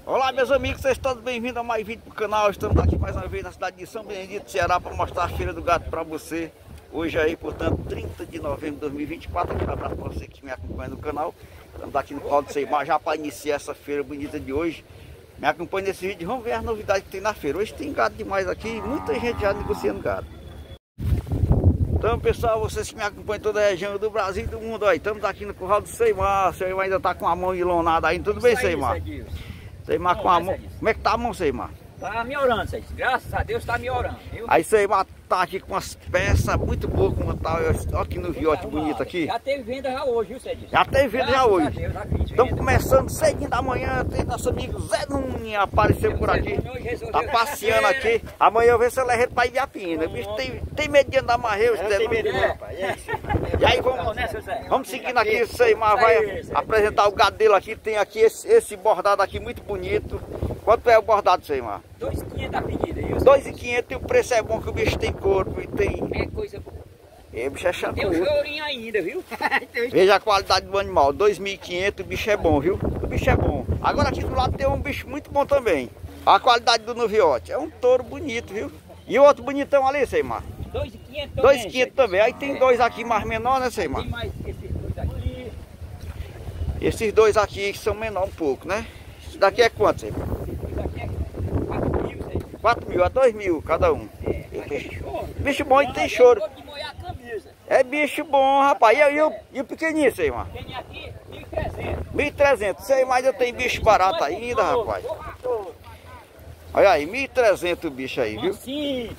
Olá meus amigos, vocês todos bem-vindos a mais vídeo pro canal. Estamos aqui mais uma vez na cidade de São Benedito, Ceará, para mostrar a Feira do Gado para você. Hoje aí, portanto, 30 de novembro de 2024. Um abraço para você que me acompanha no canal. Estamos aqui no Paulo de Seimar já para iniciar essa feira bonita de hoje. Me acompanha nesse vídeo, vamos ver as novidades que tem na feira. Hoje tem gado demais aqui, muita gente já negociando gado. Então pessoal, vocês que me acompanham em toda a região do Brasil e do mundo aí, estamos aqui no Curral do Seimar. O Seimar ainda está com a mão enlonada aí, tudo bem, Seimar? Seimar com a mão. Como é que tá a mão, Seimar? Tá melhorando, Cedinho. Graças a Deus tá melhorando, viu? Aí Seimar tá aqui com umas peças muito boas, como tá. Olha aqui no viote bonito aqui. Já teve venda já hoje, viu, Cedinho? Já teve venda já hoje. Estamos Então começando cedinho da manhã. Tem nosso amigo Zé Nunes apareceu por aqui. Tá passeando aqui. Amanhã eu ver se eu levo ele pra Ibiapina. O bicho tem medo de andar marreio. Tem medo, rapaz. E aí vamos seguindo aqui. Seimar vai apresentar o gado dele aqui. Tem aqui esse bordado aqui muito bonito. Quanto é o bordado, Seimar? 2.500 a pedida, viu? 2.500 e o preço é bom que o bicho tem corpo e tem... É coisa boa. O bicho é chato. Tem um chorinho ainda, viu? Veja a qualidade do animal, 2.500, o bicho é bom, viu? O bicho é bom. Agora aqui do lado tem um bicho muito bom também. A qualidade do noviote, é um touro bonito, viu? E o outro bonitão ali, Seimar? 2.500 também. 2.500 também. Aí tem dois aqui mais menor, né, Seimar? Tem mais esses dois aqui. Esses dois aqui que são menor um pouco, né? Esse daqui é quanto, Seimar? Esse daqui é 4.000, Cedinho. 4.000 a 2.000 cada um. Bicho bom e tem choro. É bicho bom, rapaz. E o pequenininho, Seimar? Tem aqui 1.300. 1.300. Sei, mas eu tenho bicho barato ainda, rapaz. Olha aí, 1.300 o bicho aí, viu? Sim.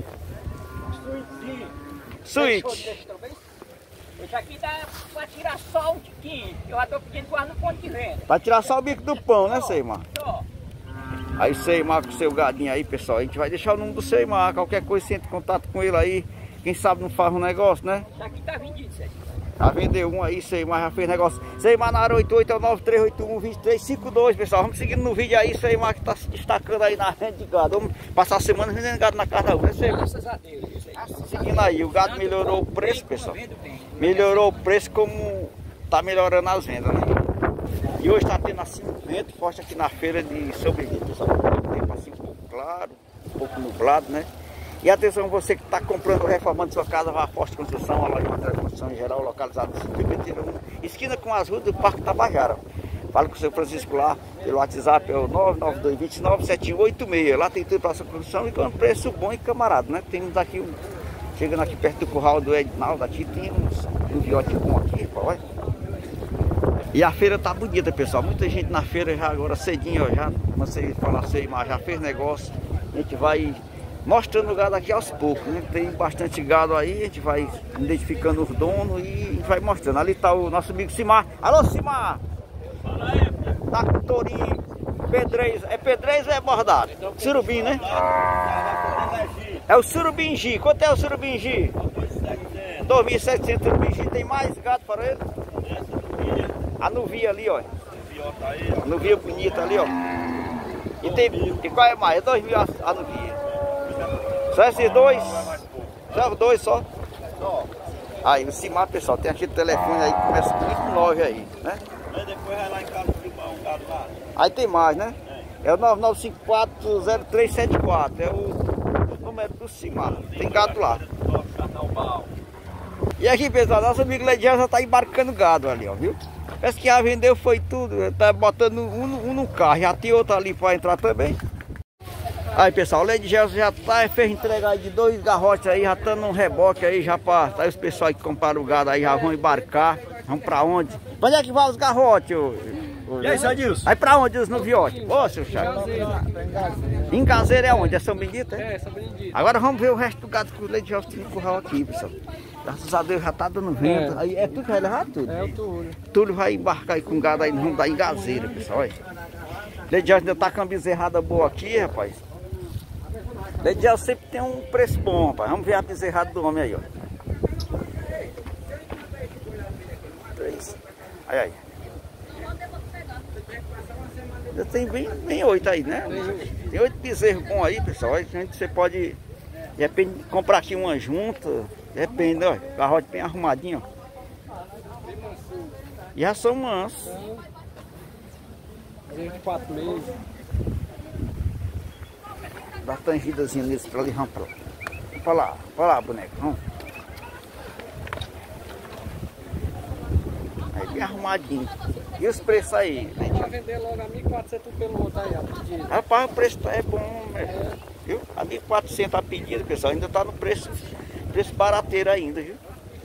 Suíte. Esse aqui dá pra tirar só um tiquinho. Eu já tô pedindo quase no ponto de venda. Pra tirar só o bico do pão, né, Seimar? Só. Aí Seimar com o seu gadinho aí, pessoal. A gente vai deixar o número do Seimar. Qualquer coisa, você entra em contato com ele aí. Quem sabe não faz um negócio, né? Esse aqui tá vendido, Cedinho. Já vendeu um aí, Seimar já fez negócio. Seimar na área 88 é o 9381-2352, pessoal. Vamos seguindo no vídeo aí, Seimar que tá se destacando aí na renda de gado. Vamos passar a semana vendendo gado na casa da rua, né, Seimar? Graças a Deus. Seguindo aí, o gado melhorou o preço, pessoal. Melhorou o preço como tá melhorando as vendas, né? E hoje tá tendo assim um vento forte aqui na feira de São Benedito, pessoal. O tempo assim um pouco claro, um pouco nublado, né? E atenção, você que está comprando ou reformando sua casa, vá à Forte Construção, a loja de material de construção em geral, localizada no Ciclo 1, esquina com as ruas do Parque Tabajara. Fala com o seu Francisco lá, pelo WhatsApp, é o 992297186. Lá tem tudo para sua construção e com um preço bom e camarada, né? Temos aqui, chegando aqui perto do curral do Edinaldo, aqui tem um viote bom aqui, olha. E a feira tá bonita, pessoal. Muita gente na feira já agora cedinho, ó, já, comecei a falar assim, mas já fez negócio. A gente vai mostrando o gado aqui aos poucos, né? Tem bastante gado aí, a gente vai identificando os donos e vai mostrando. Ali tá o nosso amigo Simar. Alô, Simar! Fala aí, Tá com tourinho, pedrez. É pedrez ou é bordado? Surubim, né? É o surubim-gi. Quanto é o surubim-gi? 2.700 surubim-gi. Tem mais gado para ele? A nuvinha ali, ó. A nuvinha bonita ali, ó. E qual é mais? É 2.000 a nuvinha. Só esses dois? Só os dois só? Aí, o Simar, pessoal, tem aquele telefone aí que começa com 29 aí, né? Aí depois vai lá em casa filmar um gado lá. Aí tem mais, né? É o 99540374. É o número do Simar. Tem gado lá. E aqui, pessoal, nosso amigo Ledian já tá embarcando gado ali, ó, viu? Parece que já vendeu, foi tudo. Tá botando um no carro. Já tem outro ali para entrar também. Aí, pessoal, o Lady Gelson já tá, fez entrega aí de 2 garrotes aí, já tá num reboque aí, já para tá, os pessoal que compraram o gado aí já vão embarcar. Vamos pra onde? Pra onde é que vai os garrotes? E aí, Sadilson? Aí pra onde os no viote? Ô, seu Chaco. Em Gazeira é onde? É São Benedito, é? É, São Benedito. Agora vamos ver o resto do gado que o Lady Gelson tem no curral aqui, pessoal. Graças a Deus já tá dando vento. Aí é tudo que vai levar tudo. É o Túlio. Túlio vai embarcar aí com gado aí, vamos dar em Gazeira, pessoal. Olha. Lady Gelson ainda tá com uma bezerrada boa aqui, rapaz. Lady Gelson sempre tem um preço bom, rapaz. Vamos ver a bezerrada do homem aí, ó. 3. Aí. Já tem bem 8 aí, né? Tem 8 bezerros bons aí, pessoal. A gente, você pode, de repente, comprar aqui uma junta. Depende, ó. Garrote bem arrumadinho, ó. E já são mansos. De 4 meses. dar uma tangidazinha neles pra ali, vamos pra lá, boneco, vamos. Aí bem arrumadinho. E os preços aí? Vai vender logo a 1.400 pelo outro aí, ó. Rapaz, o preço é bom, viu? A 1.400 a pedida, pessoal, ainda tá no preço barateiro ainda, viu?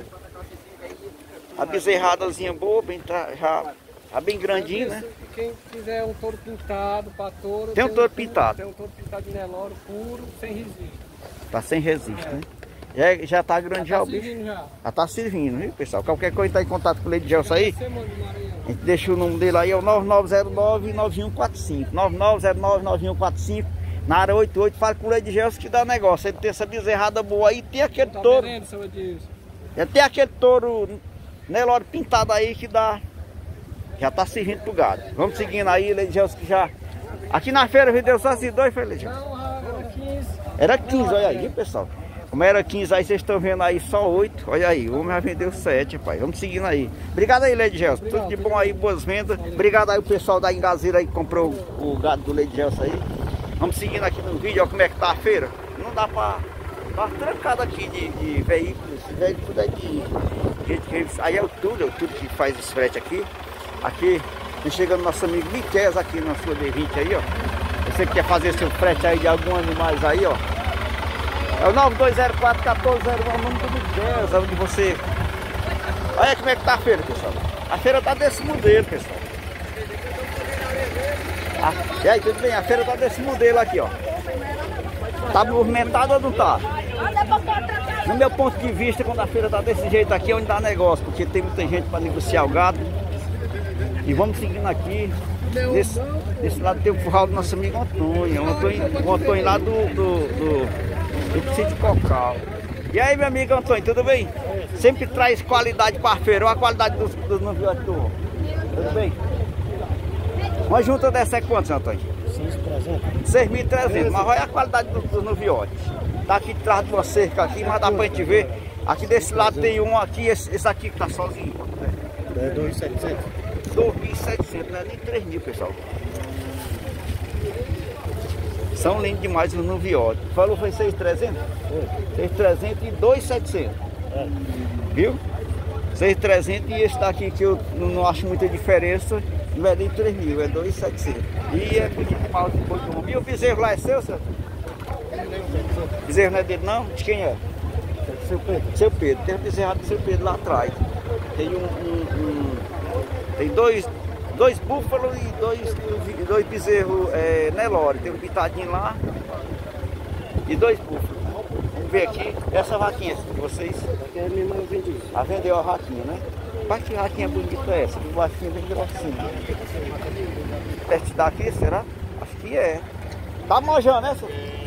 A bezerradazinha boa, já bem grandinho, né? Quem quiser um touro pintado para touro... Tem um touro pintado. Tem um touro pintado de Nelore puro, sem resíduo. Tá sem resíduo, né? Já tá grande já o bicho. Já tá servindo, viu, pessoal? Qualquer coisa tá em contato com o Leide Gelson aí. A gente deixa o número dele aí, é o 9909-9145. 9909-9145. Na área 88, fala com o Leide Gelson que dá negócio. Ele tem essa bezerrada boa aí, tem aquele touro. Tem aquele touro Nelore pintado aí que dá. Já tá servindo pro gado. Vamos seguindo aí, Leide Gelson, que já. Aqui na feira vendeu só esses dois, foi, Leide Gelson? Era 15, olha aí, viu, pessoal? Como era 15 aí, vocês estão vendo aí só 8. Olha aí, o homem já vendeu 7, rapaz. Vamos seguindo aí. Obrigado aí, Leide Gelson. Tudo de bom aí, boas vendas. Obrigado aí o pessoal da Engazeira aí que comprou o gado do Leide Gelson aí. Vamos seguindo aqui no vídeo, olha como é que tá a feira. Não dá pra... Tá trancado aqui de veículos. Esse veículo tudo é de... Aí é o Túlio que faz esse frete aqui. Aqui, chegando nosso amigo Miquel aqui na sua D20 aí, ó. Você que quer fazer seu frete aí de algum animais aí, ó. É o 9204-1401, o nome do Miquel, onde você... Olha como é que tá a feira, pessoal. A feira tá desse modelo, pessoal. E aí, tudo bem? A feira tá desse modelo aqui, ó. Tá movimentado ou não tá? No meu ponto de vista, quando a feira tá desse jeito aqui, é onde dá negócio, porque tem muita gente para negociar o gado. E vamos seguindo aqui. Desse lado tem o curral do nosso amigo Antônio. O Antônio lá do Sítio Cocal. E aí, meu amigo Antônio, tudo bem? Sempre traz qualidade para a feira. Olha a qualidade dos noviotes do homem. Tudo bem? Uma junta dessa é quanto, seu Antônio? 6.300. Mas olha a qualidade dos noviotes. Tá aqui atrás de uma cerca aqui, mas dá pra gente ver. Aqui desse lado tem um aqui, esse aqui que tá sozinho. É 2.700. 2.700, não é nem 3.000, pessoal. São lindos demais os noviotes. Falou foi 6.300? Foi. 6.300 e 2.700. Viu? 6.300 e esse daqui que eu não acho muita diferença. Não é nem 3.000, é 2.700. E é bonito demais o boi do homem. E o bezerro lá é seu, senhor? O bezerro não é dele não? De quem é? Seu Pedro. Seu Pedro. Tem um bezerrado do seu Pedro lá atrás. Tem tem dois búfalos e dois bezerros Nelore. Tem um pitadinho lá e 2 búfalos. Vamos ver aqui. Essa vaquinha de vocês. É minha irmã vendeu. Ah, vendeu a vaquinha, né? Mas que vaquinha bonita é essa? Que vaquinha bem grossinha. Teste daqui, será? Acho que é. Tá mojando essa?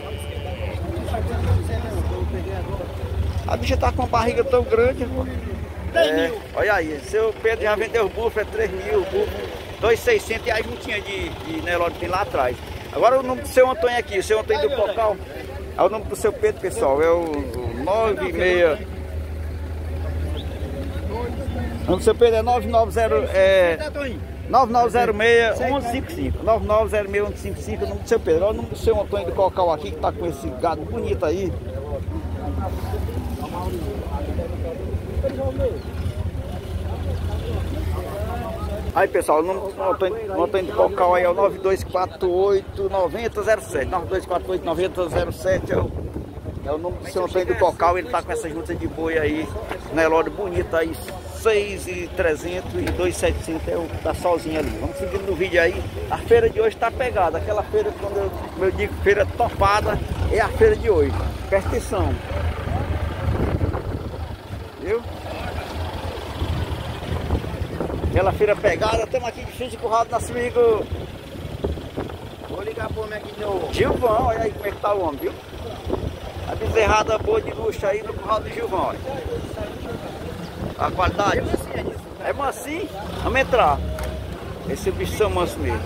A bicha tá com uma barriga tão grande, pô. Olha aí, seu Pedro já vendeu o búfalo, é 3.000, o búfalo, 2.600 e a juntinha de Nelore tem lá atrás. Agora o nome do seu Antônio aqui, o seu Antônio do Cocal, é o nome do seu Pedro, pessoal, é o 96. O nome do seu Pedro é 9906-155. 9906-155, o nome do seu Pedro. Olha o nome do seu Antônio do Cocal aqui, que tá com esse gado bonito aí. Aí, pessoal, o Antônio do Cocal aí é o 9248-9007. 9248-9007 é o nome do seu Antônio do Cocal. Ele tá com essa junta de boi aí, Nelore bonita aí, 6.300 e 2.700 é o que tá sozinho ali. Vamos seguindo no vídeo aí. A feira de hoje tá pegada. Aquela feira, quando eu digo feira topada, é a feira de hoje. Presta atenção. Viu? Aquela feira pegada, estamos aqui de frente de curral do nosso amigo. Vou ligar pro homem aqui de novo. Gilvão, olha aí como é que tá o homem, viu? A bezerrada boa de luxo aí no curral do Gilvão, olha. A qualidade. É mansinho? Vamos entrar. Esse bicho são manso mesmo.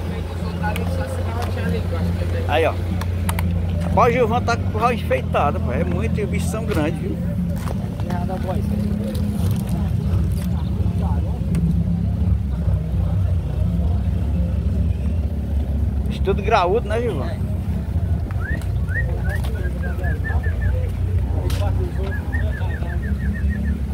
Aí, ó. O Gilvão tá com o curral enfeitado, pô. É muito e os bichos são grandes, viu? Tudo graúdo, né, Gilvão?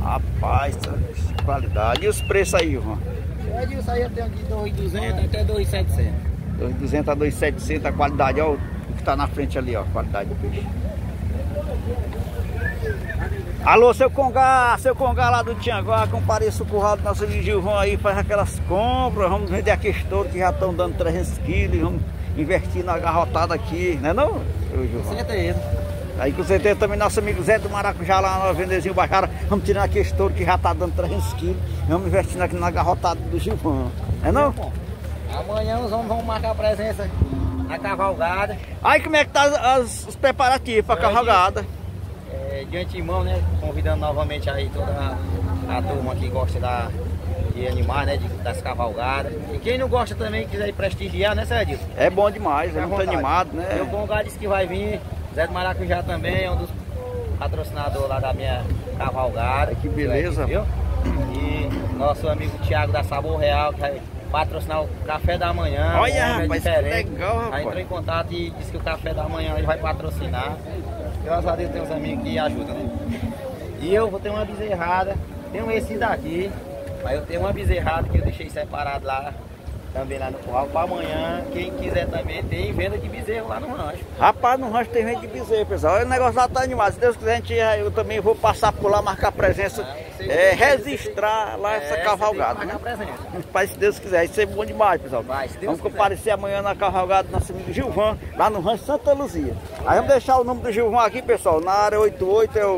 Rapaz, qualidade. E os preços aí, João? Isso aí eu tenho aqui 2.200 até 2.700. 2.200 a 2.700 a qualidade, ó, o que tá na frente ali, ó, a qualidade do peixe. Alô, seu Congá lá do Tianguá, compareça o curral do nosso amigo Gilvão aí, faz aquelas compras, vamos vender aqueles touros que já estão dando 300 quilos, vamos investir na garrotada aqui, né não, Gilvão? Com certeza. Aí com certeza também nosso amigo Zé do Maracujá lá no Vendezinho Baixara, vamos tirar aqueles touros que já tá dando 300 quilos, vamos investir aqui na garrotada do Gilvão, né não? Amanhã os homens vão marcar presença na cavalgada. Aí como é que tá os preparativos para a cavalgada? De antemão, né? Convidando novamente aí toda a turma que gosta de animais, né? Das cavalgadas. E quem não gosta também, quiser ir prestigiar, né, Sérgio? É bom demais, é muito animado, né? O Congá disse que vai vir. Zé do Maracujá também é um dos patrocinadores lá da minha cavalgada. Que beleza. Viu? E nosso amigo Thiago da Sabor Real, que vai patrocinar o café da manhã. Olha, rapaz, que legal, rapaz. Aí entrou em contato e disse que o café da manhã ele vai patrocinar. Graças a Deus tem uns amigos que ajudam, né? E eu vou ter uma bezerrada, tenho esse daqui, mas eu tenho uma bezerrada que eu deixei separado lá, também lá no curral, para amanhã, quem quiser também tem venda de bezerro lá no rancho. Rapaz, no rancho tem venda de bezerro, pessoal, o negócio lá tá animado, se Deus quiser eu também vou passar por lá, marcar presença, registrar lá essa cavalgada, né? Mas se Deus quiser, isso é bom demais, pessoal. Vamos comparecer amanhã na cavalgada do nosso amigo Gilvão, lá no rancho Santa Luzia. Aí vamos deixar o número do Gilvão aqui, pessoal, na área 88 é o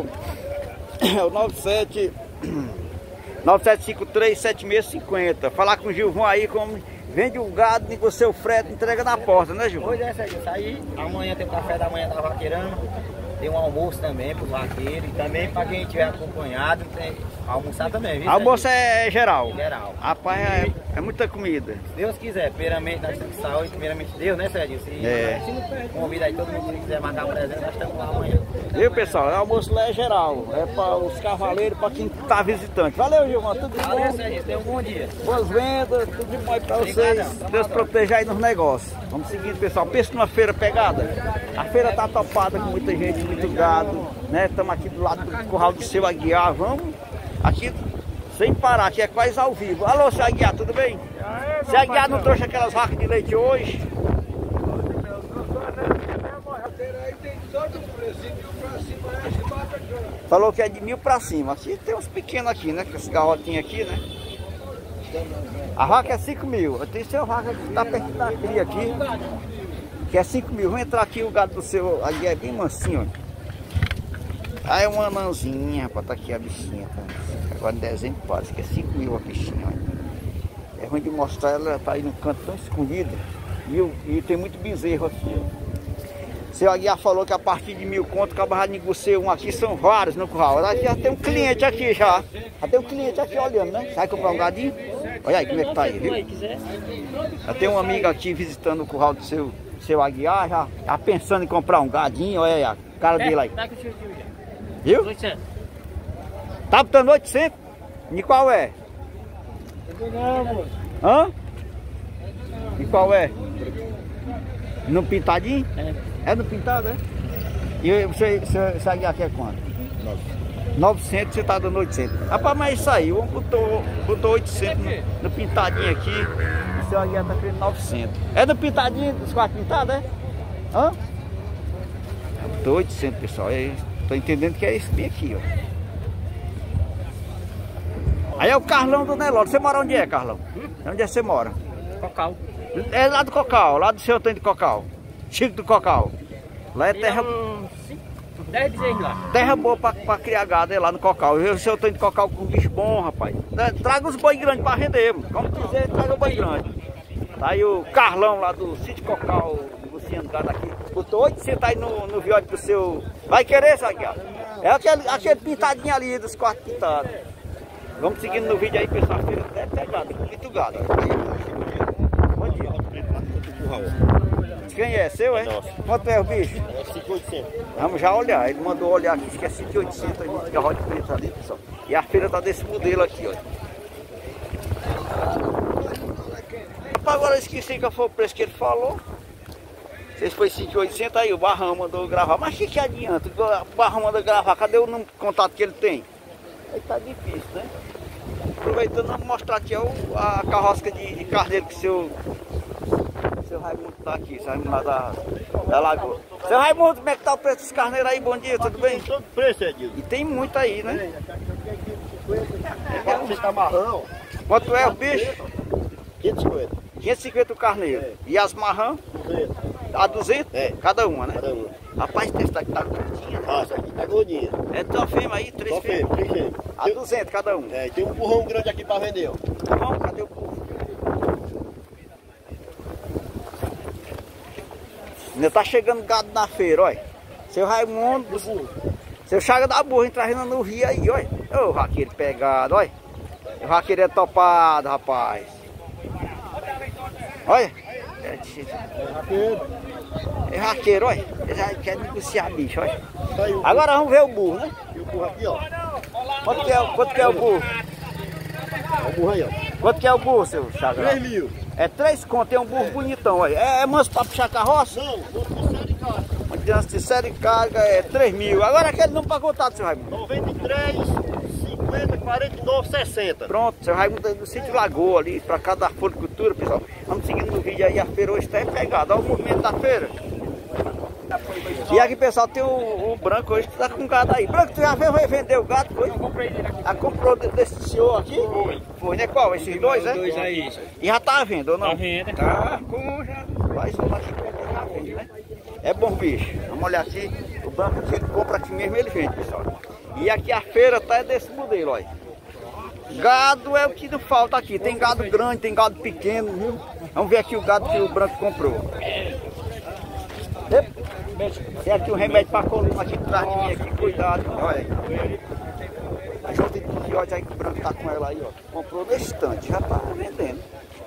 9753-7650. Falar com o Gilvão aí, como vende o gado, negocia o frete, entrega na porta, né, Gilvão? Pois é, Sérgio, isso aí, amanhã tem o café da manhã da vaqueirana, tem um almoço também para os vaqueiros e também para quem estiver acompanhado, tem almoçar também, viu? Almoço é geral? Geral. Rapaz, é muita comida. Se Deus quiser, primeiramente nós estamos de saúde, primeiramente Deus, né, Sérgio? Convida aí todo mundo que quiser marcar presença, nós estamos lá amanhã. Viu, pessoal? O almoço lá é geral, é para os cavaleiros, para quem está visitante. Valeu, Gilvão, tudo de bom. Valeu, Sérgio, tenha um bom dia. Boas vendas, tudo de bom aí para vocês. Deus proteja aí nos negócios. Vamos seguindo, pessoal. Pensa numa feira pegada. A feira tá topada com muita gente, muito gado, né? Estamos aqui do lado do curral de Seu Aguiar. Vamos aqui sem parar, aqui é quase ao vivo. Alô, Seu Aguiar, tudo bem? Seu Aguiar não trouxe aquelas vacas de leite hoje? Falou que é de 1.000 para cima. Aqui tem uns pequenos aqui, né? Com esse garrotinho aqui, né? A vaca é 5.000. Tem seu vaca que tá perto da cria aqui, que é 5.000. Vamos entrar aqui, o gado do seu ali é bem mansinho, ó. Aí é uma anãzinha, rapaz, tá aqui a bichinha, tá? Agora em dezembro parece que é 5.000 a bichinha, ó. É ruim de mostrar, ela tá aí no canto tão escondida. E tem muito bezerro aqui, ó. Seu Aguiar falou que a partir de 1.000 conto, acaba de negociar um aqui, são vários no curral. Já tem um cliente aqui já. Já tem um cliente aqui olhando, né? Vai comprar um gadinho? Olha aí como é que tá aí, viu? Já tem um amigo aqui visitando o curral do seu Aguiar, já pensando em comprar um gadinho, olha aí a cara dele aí. Viu? Tá botando 800? E qual é? Hã? E qual é? No pintadinho? É no pintado, é? E você Aguiar quer quanto? 900, você tá dando 800. Rapaz, mas isso aí, o homem botou 800 no pintadinho aqui. O seu Aguiar tá querendo 900. É no pintadinho, dos 4 pintados, é? Hã? Botou 800, pessoal. Tô entendendo que é esse bem aqui, ó. Aí é o Carlão do Nelore. Você mora onde é, Carlão? Onde é que você mora? Cocal. É lá do Cocal, lá do seu Antônio de Cocal. Chico do Cocal. Lá é terra... 10 bezerros lá. Terra boa pra criar gado, é lá no Cocal. Eu seu Antônio de Cocal com bicho bom, rapaz. Traga os boi grandes pra render, como dizer, traga o boi grande. Tá aí o Carlão lá do sítio Cocal, negociando gado aqui. Botou 800 aí no viote do seu... Vai querer, Saguiar? É aquele pintadinho ali, dos 4 pintados. Vamos seguindo no vídeo aí, pessoal. Deve ter gado, muito gado. Bom dia. Quem é? Seu, é? Nossa. Quanto é o bicho? É 5.800. Vamos já olhar. Ele mandou olhar aqui, que é 5.800 aí, muito garrote preto ali, pessoal. E a feira tá desse modelo aqui, ó. Agora eu esqueci qual foi o preço que ele falou. Se foi 5.800 aí, o Barrão mandou gravar. Mas que adianta? O Barrão mandou gravar. Cadê o número de contato que ele tem? Aí tá difícil, né? Aproveitando, vamos mostrar aqui a carrosca de carneiro que seu Raimundo tá aqui, seu Raimundo lá da Lagoa. Seu Raimundo, como é que tá o preço dos carneiros aí? Bom dia, tudo bem? Todo preço, Edilson. E tem muito aí, né? Você está marrão? Quanto é o bicho? 550. 550 o carneiro. E as marrã? 200. A 200? É. Cada uma, né? Cada uma. Rapaz, esse daqui tá gordinha, né? Ah, essa aqui tá gordinha. É só fêmea aí, 3 Só fêmeas. feio, três. A 200 cada um. É, tem um burrão grande aqui pra vender, ó. Tá bom? Cadê o burro? Ainda tá chegando gado na feira, olha. Seu Raimundo, seu Chaga da Burra entrando no rio aí, olha. Ô, raqueiro pegado, olha. O raqueiro é topado, rapaz. Olha. É raqueiro, olha. Ele já quer negociar bicho, olha. Agora vamos ver o burro, né? E o burro aqui, ó. Quanto que é o burro? Ó, o burro aí, ó. Quanto que é o burro, seu Chaga? 3 mil. É 3 conto, tem um burro bonitão, olha. É manso pra puxar carroça? Não, vou puxar de casa. Uma criança de série de carga é 3 mil. Agora aquele não pagou tanto, seu Raimundo. 93, 50, 49, 60. Pronto, seu Raimundo do sítio Lagoa ali, pra cá da floricultura, pessoal. Vamos seguindo no vídeo aí, a feira hoje tá pegada. Olha o movimento da feira. E aqui, pessoal, tem o Branco hoje que tá com gado aí. Branco, tu já veio vender o gado, foi? Eu comprei dele aqui. Ah, comprou desse senhor aqui? Foi, né? Qual? Esses dois, né? Dois aí. E já tá à venda, ou não? Tá vendo? Tá, como já. Vai, só lá que já vende, né? É bom bicho. Vamos olhar aqui. O Branco que ele compra aqui mesmo, ele vende, pessoal. E aqui a feira tá desse modelo, olha. Gado é o que não falta aqui. Tem gado grande, tem gado pequeno, viu? Vamos ver aqui o gado que o Branco comprou. Tem aqui o remédio para coluna aqui atrás de mim, aqui, cuidado, olha aí. A junta de fiote aí que o Branco tá com ela aí, ó. Comprou no estante, já tá vendendo.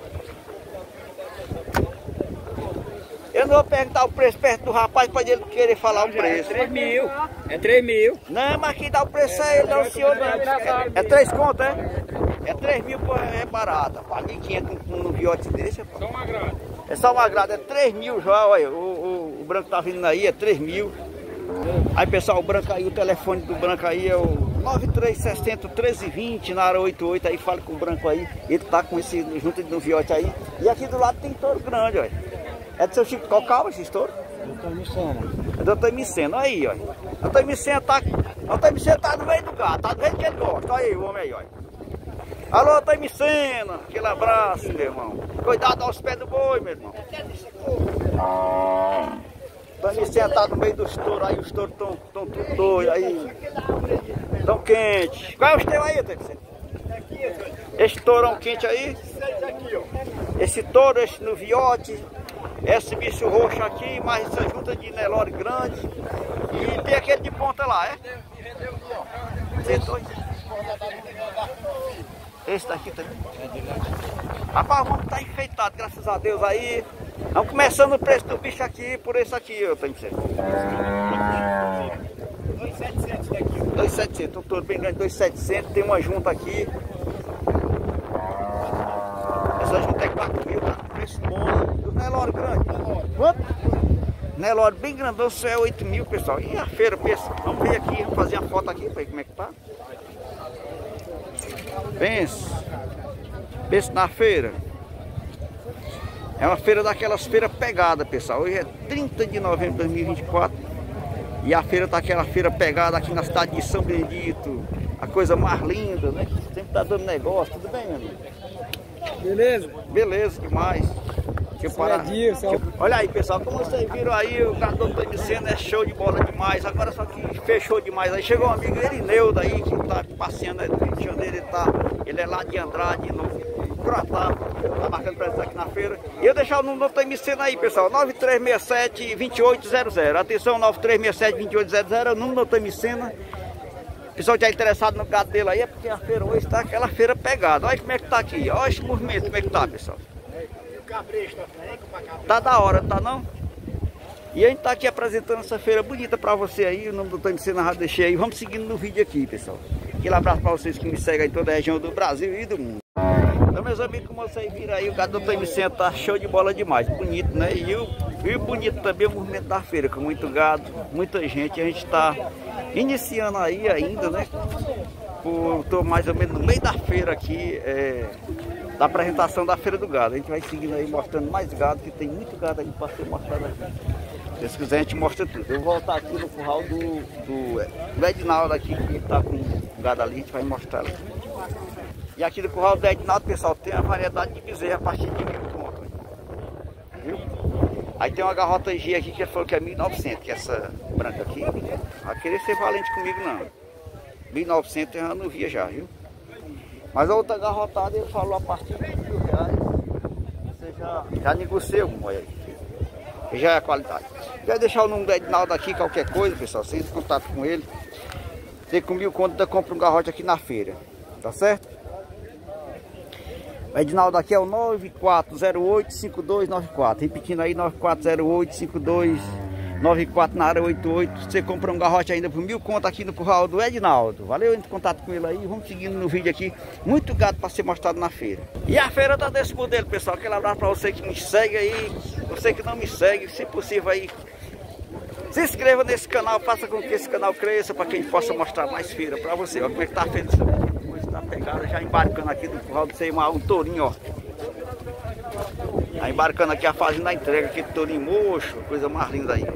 Eu não vou perguntar o preço perto do rapaz para ele querer falar o preço. 3 mil. É 3 mil. Não, mas quem dá o preço é ele, não, senhor. É 3 conto, é? É 3 mil, pô, é barata. Para 1.500 no viote desse, pô. Só uma grade. É só uma grada, é 3 mil já, olha. O Branco tá vindo aí, é 3 mil. Aí, pessoal, o Branco aí, o telefone do Branco aí é o 9360 1320 na área 88. Aí fala com o Branco aí. Ele tá com esse junto no viote aí. E aqui do lado tem touro grande, olha. É do seu Chico Cocal esse touro? Doutor Micena. É do doutor Micena, olha aí, olha. O doutor Micena tá no meio do gato, tá do jeito que ele gosta. Olha aí o homem aí, olha. Alô, doutor Micena, aquele abraço, meu irmão. Cuidado aos pés do boi, meu irmão. Doutor Micena tá no meio dos touros aí, os touros tão tudo doidos aí. Tão quente. Qual é os teus aí, doutor Micena? Esse tourão quente aí? Esse touro, esse no viote. Esse bicho roxo aqui, mais essa junta de Nelore grande. E tem aquele de ponta lá, é? Tem dois. Esse daqui também. Rapaz, vamos estar enfeitado, graças a Deus aí. Vamos começando o preço do bicho aqui, por esse aqui, eu tenho que ser. 2.700 daqui. 2.700, um touro bem grande, 2.700. Tem uma junta aqui. Essa junta é 4 mil, tá? Preço bom. E o Nelore grande? Quanto? Nelore bem grandão, só é 8 mil, pessoal. E a feira, pensa. Vamos ver aqui, vamos fazer a foto aqui para ver como é que tá. Pensa na feira. É uma feira daquelas feiras pegadas, pessoal. Hoje é 30 de novembro de 2024. E a feira tá aquela feira pegada aqui na cidade de São Benedito. A coisa mais linda, né? Sempre tá dando negócio, tudo bem, meu amigo? Beleza? Beleza, demais. Deixa eu parar. Olha aí, pessoal, como vocês viram aí, o gado do doutor Micena é show de bola demais. Agora só que fechou demais. Aí chegou um amigo Erineu daí, que tá passeando aí do Rio de Janeiro. Ele é lá de Andrade, no Croatá. Tá marcando presença aqui na feira. E eu deixar o número do doutor Micena aí, pessoal. 9367-2800. Atenção, 9367-2800 é o número do doutor Micena. O pessoal que é interessado no gado dele aí é porque a feira hoje tá aquela feira pegada. Olha como é que tá aqui. Olha esse movimento, como é que tá, pessoal. Tá da hora, tá não? E a gente tá aqui apresentando essa feira bonita pra você aí. O nome do doutor Micena já deixei aí. Vamos seguindo no vídeo aqui, pessoal. Aquele abraço pra vocês que me seguem em toda a região do Brasil e do mundo. Então, meus amigos, como vocês viram aí, o gado do doutor Micena tá show de bola demais. Bonito, né? E bonito também o movimento da feira, com muito gado, muita gente. A gente tá iniciando aí ainda, né? Estou mais ou menos no meio da feira aqui, da apresentação da Feira do Gado. A gente vai seguindo aí, mostrando mais gado, que tem muito gado aí para ser mostrado aqui. Se quiser a gente mostra tudo. Eu vou voltar aqui no curral do Edinaldo aqui, que está com o gado ali, a gente vai mostrar. E aqui no curral do Edinaldo, pessoal, tem a variedade de bezerra a partir de 1.000 conto. Viu? Aí tem uma garrota G aqui que ele falou que é 1.900, que é essa branca aqui. Vai querer ser valente comigo não. 1.900 eu já não via já, viu? Mas a outra garrotada ele falou a partir de R$1.000. Você já negocia alguma aí. Já é a qualidade. Quer deixar o número do Edinaldo aqui, qualquer coisa, pessoal, você entra em contato com ele. Você com 1.000 conto, compra um garrote aqui na feira. Tá certo? O Edinaldo aqui é o 9408-5294. Repetindo aí, 9408-5294 na área 88. Você compra um garrote ainda por 1.000 conto aqui no curral do Edinaldo. Valeu, entre em contato com ele aí. Vamos seguindo no vídeo aqui. Muito gado para ser mostrado na feira. E a feira tá desse modelo, pessoal. Aquele abraço para você que me segue aí. Você que não me segue, se possível aí, se inscreva nesse canal. Faça com que esse canal cresça para que a gente possa mostrar mais feira para você. Olha como é que tá a feira. Tá pegada, já embarcando aqui no curral do Seimar, um tourinho, ó. Tá embarcando aqui a fazenda da entrega, aqui de tourinho mocho, coisa mais linda aí.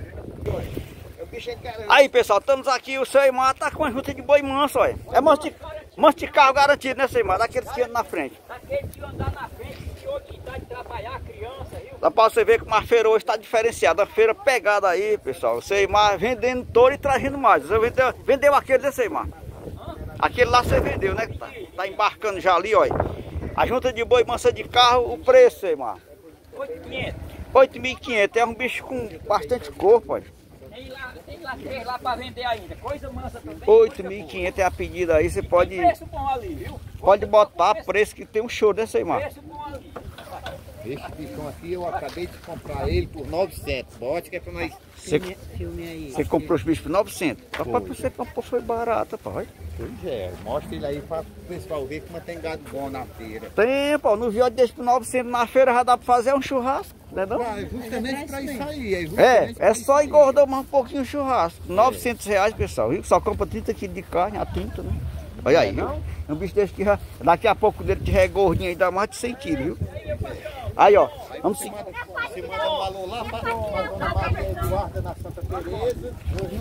Aí, pessoal, estamos aqui, o Seimar tá com a junta de boi manso, olha. É manso de carro garantido, né, Seimar? Daqueles que andam na frente. Daqueles que andam na frente, que outro que tá de trabalhar, criança, viu? Dá pra você ver como a feira hoje tá diferenciada. A feira pegada aí, pessoal. O Seimar vendendo touro e trazendo mais. Você vendeu aquele, né, Seimar? Aquele lá você vendeu, né? Tá embarcando já ali, olha. A junta de boi mansa de carro, o preço, Seimar? 8.500. 8.500. É um bicho com bastante corpo, olha. Tem lá 3 lá para vender ainda. Coisa mansa também. 8.500 é a pedida aí, você pode... Preço bom ali, viu? Pode botar preço que tem um show, né, Seimar? Preço bom ali. Esse bichão aqui eu acabei de comprar ele por 900. Bote que é pra nós... Você comprou os bichos por 900. Rapaz, você comprou, foi barato, pai. Pois é, mostra ele aí para o pessoal ver como tem gado bom na feira. Tem, pô, no viote desse por 900 na feira já dá pra fazer um churrasco, né não? Ah, justamente para isso aí. É só engordar mais um pouquinho o churrasco. R$900, pessoal, viu? Só compra 30 kg de carne, a 30, né? Olha aí, viu? Um bicho desse que já, daqui a pouco dele tiver gordinho aí, dá mais de 100 kg, viu? Aí, ó, vamos seguir. Você manda um alô lá para a dona Maria Eduarda na Santa Teresa.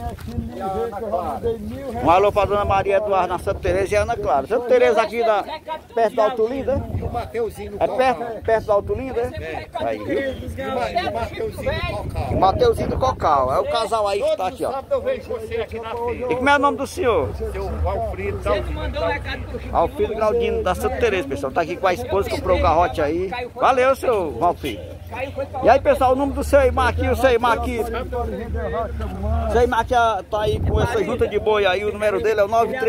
Um alô para dona Maria Eduarda na Santa Teresa e Ana Clara. Santa Teresa aqui perto da Alto Linda, né? E o Mateuzinho no É Cocal. perto da Alto Linda, né? Aí, viu? E o Mateuzinho no Cocal. Mateuzinho do Cocal, é o casal aí que tá aqui, ó. Sábado eu vejo você aqui na feira. E como é o nome do senhor? Seu Alfredo da Mandou um recado pro Chico. Alfredo Claudino da Santa Teresa, pessoal. Tá aqui com a esposa, comprou o garrote aí. Valeu, seu Valfredo. E aí, pessoal, o número do Seimar aqui, o Seimar aqui. O Seimar aqui tá aí com essa junta de boi aí, o número dele é o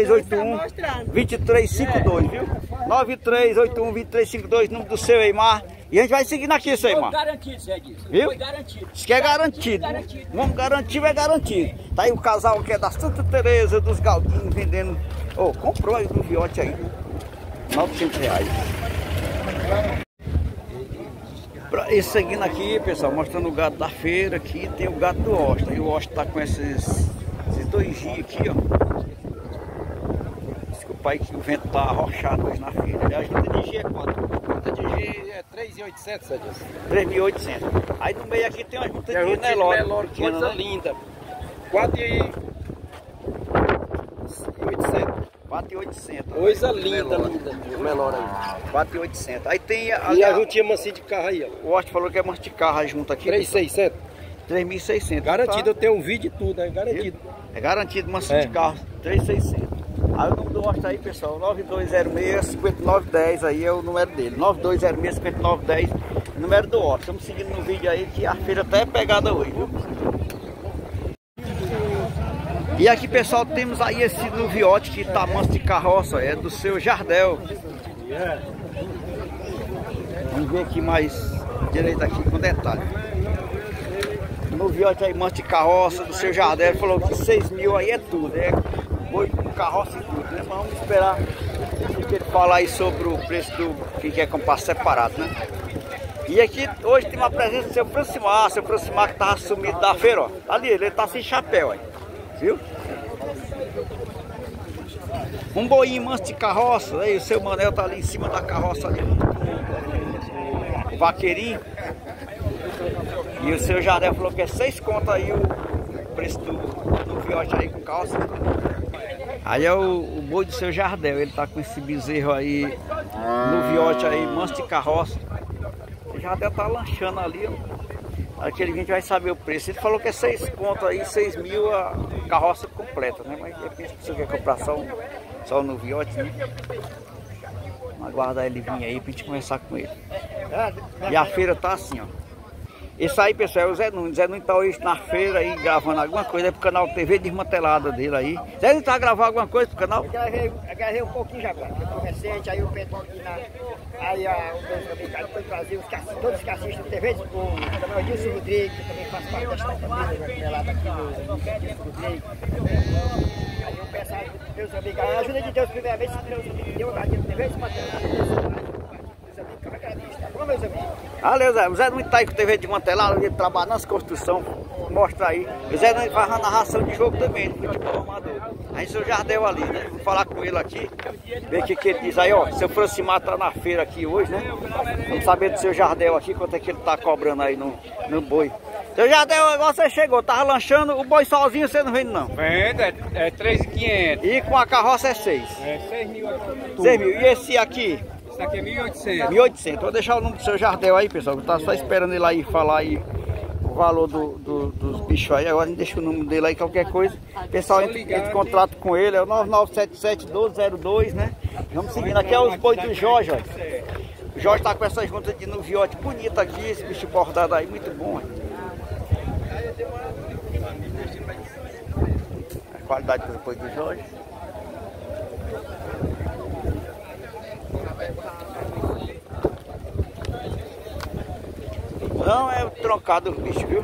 9381-2352, viu? 9381-2352, número do Seimar. E a gente vai seguindo aqui, Seimar. Garantido, Zé Dias. Viu? Foi garantido. Isso que é garantido. Vamos garantir, é garantido. Tá aí o casal que é da Santa Teresa, dos Galdinhos, vendendo. Ô, comprou aí do viote aí. R$900. E seguindo aqui, pessoal, mostrando o gado da feira aqui, tem o gado do Osta. E o Osta tá com esses dois dias aqui, ó. Desculpa aí que o vento tá arrochado hoje na feira. E a junta de G é quanto? A junta de G é 3.800, Zé Dias. 3.800. Aí no meio aqui tem uma junta de Nelore. Coisa linda. 4.800. 4.800. Coisa linda, linda. O menor aí. 4.800. Aí tem E a juntinha mansinha de carro aí, ó. o Osta falou que é manso de carro junto aqui. 3.600. 3.600. Garantido, Tá? eu tenho um vídeo e tudo, é garantido. É garantido mansinho de carro. 3.600. Aí o número do Osta aí, pessoal, 9206-5910 aí é o número dele. 9206-5910, o número do Osta. Estamos seguindo no vídeo aí que a feira até é pegada hoje, viu? E aqui, pessoal, temos aí esse nuviote que tá manso de carroça, é do seu Jardel. Vamos ver aqui mais direito aqui com detalhe. O nuviote aí manso de carroça do seu Jardel, ele falou que 6.000 aí é tudo, é boi com carroça e tudo, né? Mas vamos esperar o que ele falar aí sobre o preço do que quer comprar separado, né? E aqui hoje tem uma presença do seu Francimar que tava sumido da feira, ó. Ali, ele tá sem chapéu aí. Viu? Um boinho manso de carroça, aí o seu Manel tá ali em cima da carroça ali, o vaqueirinho. E o seu Jardel falou que é 6 conto aí o preço do viote aí com calça. Aí é o boi do seu Jardel, ele tá com esse bezerro aí no viote aí, manso de carroça. O Jardel tá lanchando ali, ó. Aquele vídeo vai saber o preço. Ele falou que é 6 conto aí, 6 mil a carroça completa, né? Mas depende se você quer comprar só no viote, né? Vamos aguardar ele vir aí pra gente conversar com ele. E a feira tá assim, ó. Esse aí, pessoal, é o Zé Nunes. Zé Nunes tá hoje na feira aí gravando alguma coisa aí pro canal TV Desmantelada dele aí. Zé Nunes tá gravando alguma coisa pro canal? Eu gravei um pouquinho já, cara. Eu tô recente, aí o pessoal aqui na. Aí o pessoal foi trazer todos que assistem TV de Povo. Também o Dilson Rodrigues, que também faz parte desta família, lá daqui no Dilson Rodrigues. Aí o pessoal, Deus amigo, a ajuda de Deus, primeiramente, se Deus amigo deu, a TV Desmantelada. Valeu, Zé. O Zé Nunes tá aí com TV Desmantelada, ele trabalha nas construções, mostra aí. O Zé Nunes faz a narração de jogo também, de futebol amador. Aí o seu Jardel ali, né? Vou falar com ele aqui, ver o que ele diz aí, ó. Seu Francimar tá na feira aqui hoje, né? Vamos saber do seu Jardel aqui, quanto é que ele tá cobrando aí no boi. Seu Jardel, você chegou, tava lanchando, o boi sozinho você não vende não? Vende, é 3.500. E com a carroça é 6? É 6 mil. 6 mil. E esse aqui? Esse aqui é 1.800. 1.800. Vou deixar o número do seu Jardel aí, pessoal. Eu tava só esperando ele aí falar aí o valor dos bichos aí. Agora a gente deixa o número dele aí, qualquer coisa. Pessoal, entre em contato com ele, é o 9977-1202, né? Vamos seguindo. Aqui é os boi do Jorge, ó. O Jorge tá com essa junta de noviote bonita aqui, esse bicho bordado aí, muito bom. A qualidade do boi do Jorge. Não é trocado os bichos, viu?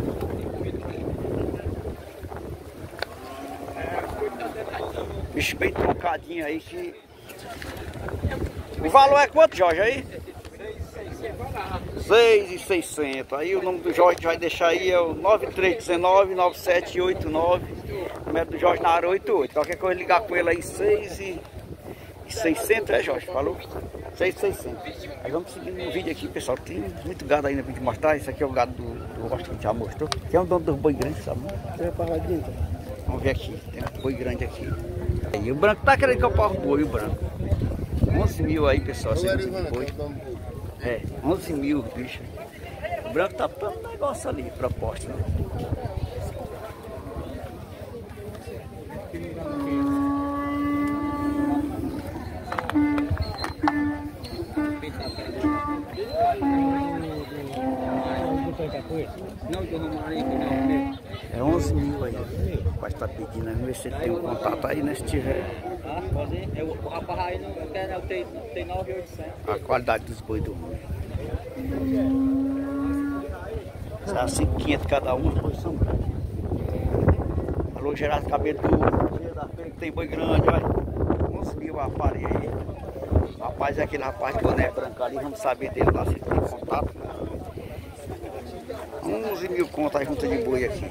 Bicho bem trocadinho aí que... O valor é quanto, Jorge, aí? 6.600. Aí o nome do Jorge vai deixar aí é o 9319-9789. O número do Jorge na área 88. Qualquer coisa ligar com ele aí, 6.600, é, Jorge? Falou? 6.600. Aí vamos seguindo no vídeo aqui, pessoal. Tem muito gado ainda pra gente mostrar. Esse aqui é o gado do rosto que a gente já mostrou. Que é um dono dos boi grandes, sabe? Vamos ver aqui. Tem um boi grande aqui. E o branco tá querendo comprar o boi, o branco. 11 mil aí, pessoal. Boi. É, 11 mil, bicho. O branco tá dando um negócio ali, proposta, né? É 11 mil aí. O rapaz tá pedindo, vamos ver se ele tem um contato aí, né? Se tiver. O rapaz aí não tem 9.800. A qualidade dos boi do mundo. Será assim 500 cada um, os boi são grandes. Alô, Gerardo Cabelo da feira que tem boi grande, olha. 11 mil a farinha aí. O rapaz é aquele rapaz de boné branco ali, vamos saber dele lá se ele tem contato. 11 mil conto a junta de boi aqui.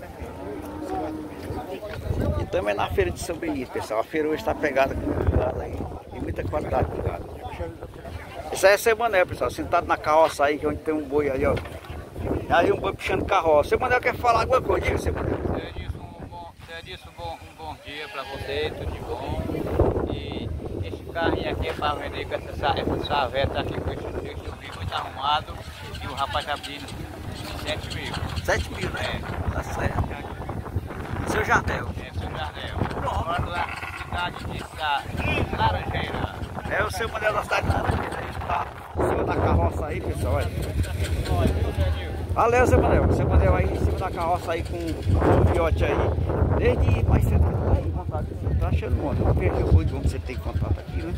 E também na feira de São Benito, pessoal. A feira hoje está pegada com gado aí. Tem muita qualidade de gado. Isso aí é seu Mané, pessoal. Sentado na carroça aí, que é onde tem um boi aí, ó. E aí um boi puxando carroça. Seu Mané quer falar alguma coisa, diga, seu Mané. Um bom dia para você, tudo de bom. E esse carrinho aqui é para vender com essa saveta aqui com esse bicho muito arrumado. E o rapaz tá pedindo 7 mil. 7 mil, né? Tá certo. Seu Jardel. É, seu Jardel. Pronto. Lá na cidade de Laranjeira. É o seu Mané da cidade de Laranjeira. Aí está em cima da carroça aí, pessoal. Olha. Valeu, seu Mané. O seu Mané aí em cima da carroça aí com o fiote aí. Desde mais cedo que tá aí, contato. Tá achando bom. Vamos ver aqui o boi do homem, você tem contato aqui, né?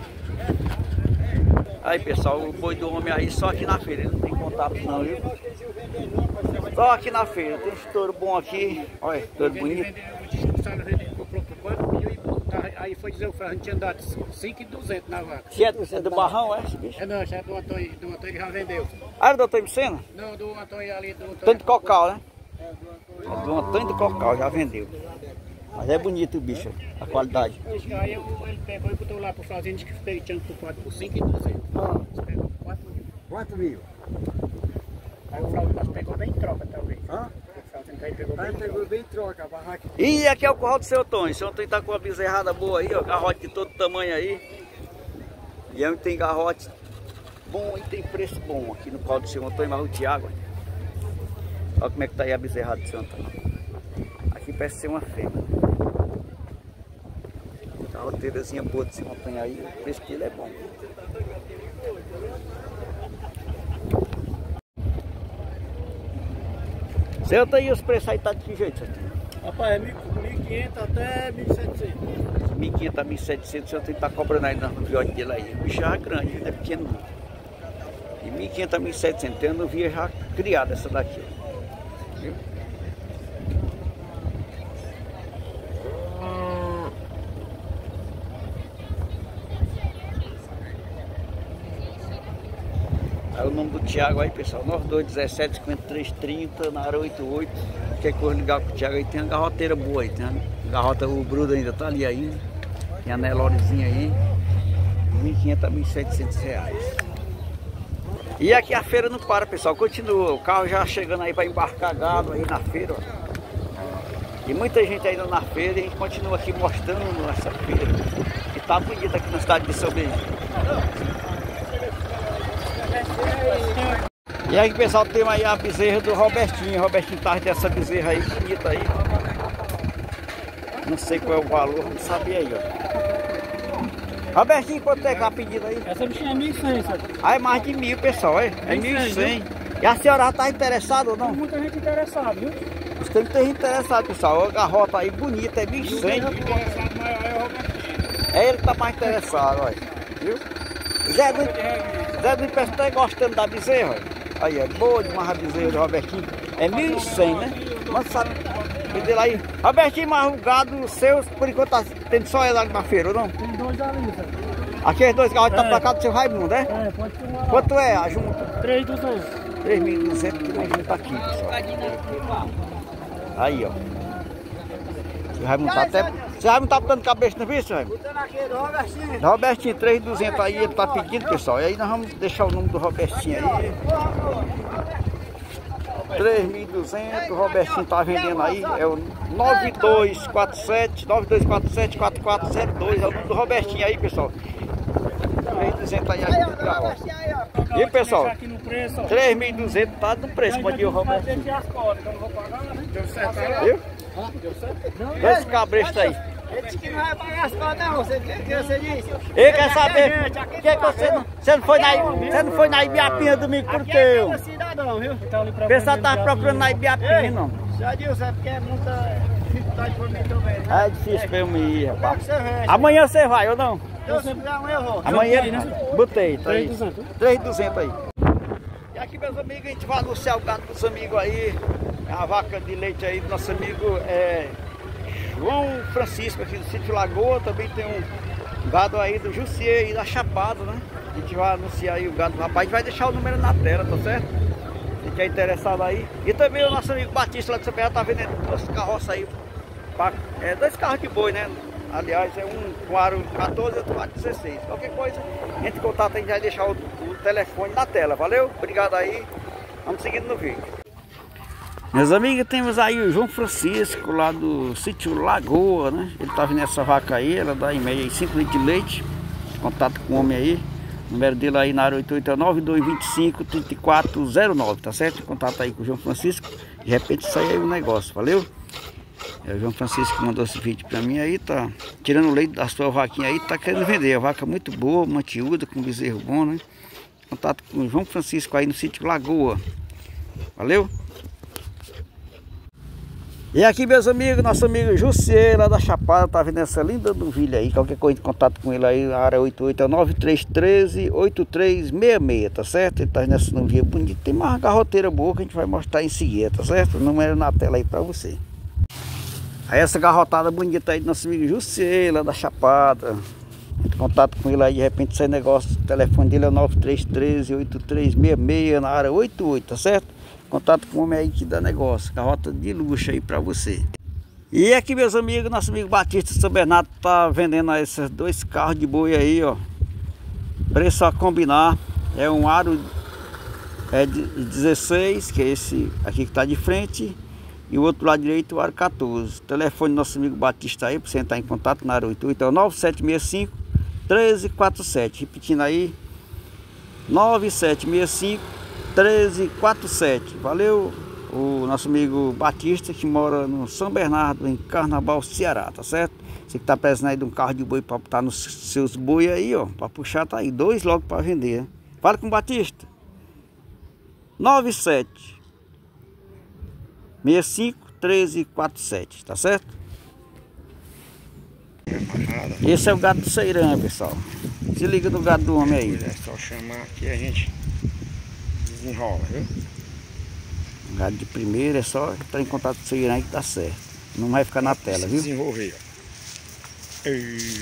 Aí, pessoal, o boi do homem aí só aqui na feira. Ele não tem contato não, viu? Só aqui na feira. Tem estouro bom aqui. Olha, estouro bonito. Aí foi dizer o Fran, a gente tinha dado 5.200 na vaca. Que é do Barrão, é esse bicho? É não, é do Antônio, ele já vendeu. Ah, é do doutor Vicena? Não, do Antônio ali, do Antônio de Cocal, né? É do Antônio de Cocal, já vendeu. Mas é bonito o bicho, a qualidade. Aí ele pegou e botou lá pro fazenda que fez tinha por 4 por 5 e 200. Você pegou 4 mil. 4 mil. Aí o Fraude pegou bem em troca, talvez. Hã? O Fraude aí pegou bem Aí em pegou troca. bem troca, a barraca. E aqui é o curral do seu Antônio. O seu Antônio tá com uma bezerrada boa aí, ó. Garrote de todo tamanho aí. E aí tem garrote bom e tem preço bom aqui no curral do seu Antônio, mas o Thiago. Olha como é que tá aí a bezerrada do seu Antônio. Aqui parece ser uma fêmea. Garroteirazinha boa do seu Antônio aí. O preço dele é bom. Seu Antônio, os preços aí tá de que jeito, seu Antônio? Rapaz, é 1.500 até 1.700. 1.500 a 1.700, o senhor tem que estar cobrando aí no viote dele aí. O bicho já é grande, não é pequeno não. De 1.500 a 1.700, tem uma via já criada essa daqui. Viu? Aí o nome do Thiago aí, pessoal, 9217 5330 na área 88. Quer coisa ligar com o Thiago aí, tem uma garroteira boa aí, tem uma garrota, o Bruno ainda tá ali ainda. Tem a Nelorezinha aí, 1.500 a 1.700 reais. E aqui a feira não para, pessoal, continua, o carro já chegando aí para embarcar gado aí na feira, ó. E muita gente ainda na feira e a gente continua aqui mostrando essa feira, que tá bonita aqui na cidade de São Benedito. E aí, pessoal, tem aí a bezerra do Robertinho. O Robertinho tá dessa bezerra aí, bonita aí. Não sei qual é o valor, vamos saber aí, ó. Robertinho, quanto é que tá pedindo aí? Essa bichinha é 1.100, sabe? Ah, é mais de 1.000, pessoal, é? É 1.100. E a senhora já tá interessada ou não? Tem muita gente interessada, viu? Você tem que ter interessado, pessoal. A garrota aí bonita, é 1.100. É ele que tá mais interessado, olha. Viu? Zé do Peço tá gostando da bezerra, olha. Aí, é boa demais a bezerra do Robertinho. É 1.100, né? Mas sabe, vender lá aí. Robertinho, mas o gado seu, por enquanto, tá tendo só ele ali na feira, ou não? Tem 2 ali, sabe? Aqueles 2 carros tá pra cá do seu Raimundo, é? É, pode ser uma. Quanto é a junta? 3.200. 3.200 que nós junta aqui, pessoal. Aí, ó. O Raimundo tá até... Você Raimundo tá botando cabeça no vício, Raimundo? Botando aqui do Robertinho. Robertinho, 3.200 aí, ele tá pedindo, pessoal. E aí nós vamos deixar o nome do Robertinho aí. 3.200, o Robertinho tá vendendo aí. É o 9247 4402. É o nome do Robertinho aí, pessoal. 3.200 aí a gente garrote. E aí, pessoal? 3.200 tá no preço, pode ir o Robertinho. Viu? Dois cabrestos aí. Ele disse que não vai pagar as contas, não. Você disse? Ele quer saber por que você não foi na Ibiapina domingo por quê? É cidadão, viu? O pessoal tava procurando na Ibiapina, não. Já disse, é porque é muita dificuldade para mim também. É difícil pra eu me ir, rapaz. Você vem. Amanhã você vai ou não? Então, se puder, amanhã eu vou. Amanhã botei, tá aí. 3.200. 3.200 aí. E aqui, meus amigos, a gente vai anunciar o gado dos amigos aí. A vaca de leite aí do nosso amigo João Francisco, aqui do sítio Lagoa. Também tem um gado aí do Jussier e da Chapada, né? A gente vai anunciar aí o gado do rapaz. A gente vai deixar o número na tela, tá certo? Se gente é interessado aí. E também o nosso amigo Batista lá de São Bernardo tá vendendo 2 carroças aí. 2 carros de boi, né? Aliás, é um com aro 14 e outro com aro 16. Qualquer coisa, entre em contato, a gente vai deixar o telefone na tela. Valeu? Obrigado aí. Vamos seguindo no vídeo. Meus amigos, temos aí o João Francisco lá do sítio Lagoa, né? Ele tá vendo essa vaca aí, ela dá em média 5 litros de leite. Contato com o homem aí. O número dele aí na área 889 225 3409, tá certo? Contato aí com o João Francisco. De repente sai aí o negócio, valeu? É o João Francisco que mandou esse vídeo pra mim aí, tá tirando o leite da sua vaquinha aí, tá querendo vender. A vaca muito boa, mantiúda, com bezerro bom, né? Contato com o João Francisco aí no sítio Lagoa. Valeu? E aqui, meus amigos, nosso amigo Jussier lá da Chapada, tá vendo essa linda novilha aí. Qualquer coisa de contato com ele aí, na área 889-313-8366, tá certo? Ele tá vendo essa novilha bonita. Tem uma garroteira boa que a gente vai mostrar em seguida, tá certo? O número na tela aí pra você. Aí essa garrotada bonita aí do nosso amigo Jussier lá da Chapada. Entre em contato com ele aí, de repente sai negócio. O telefone dele é 9313-8366 na área 88, tá certo? Contato com o homem aí que dá negócio. Garrota de luxo aí pra você. E aqui, meus amigos, nosso amigo Batista São Bernardo tá vendendo esses 2 carros de boi aí, ó. Preço a combinar. É um aro de 16, que é esse aqui que tá de frente. E o outro lado direito, o aro 14. O telefone do nosso amigo Batista aí, para você entrar em contato na área 88, é o 9765-1347. Repetindo aí, 9765-1347. Valeu, o nosso amigo Batista, que mora no São Bernardo, em Carnaval, Ceará, tá certo? Você que tá precisando aí de um carro de boi para botar nos seus boi aí, ó, para puxar, tá aí, 2 logo para vender, né? Fala com o Batista. 9765-1347, tá certo? Esse é o gado do Ceirã, pessoal. Se liga no gado do homem aí. É só chamar aqui e a gente desenrola, viu? O gado de primeira é só entrar em contato com o Ceirã aí que tá certo. Não vai ficar na tela, viu? Desenvolver, ó.